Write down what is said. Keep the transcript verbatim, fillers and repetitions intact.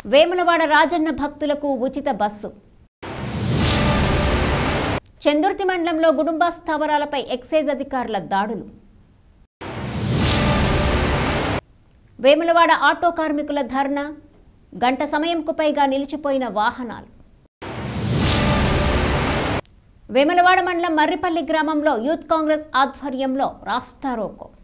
వేములవాడ రాజన్న భక్తులకు ఉచిత బస్సు. చందుర్తి మండలంలో గుడుంబ స్థావరాలపై ఎక్సైజ్ అధికారుల దాడులు. వేములవాడ ఆటో కార్మికుల ధర్నా, గంట సమయంకు పైగా నిలిచిపోయిన వాహనాలు. వేములవాడ మండలం మర్రిపల్లి గ్రామంలో యూత్ కాంగ్రెస్ ఆధ్వర్యంలో రాస్తారోకో.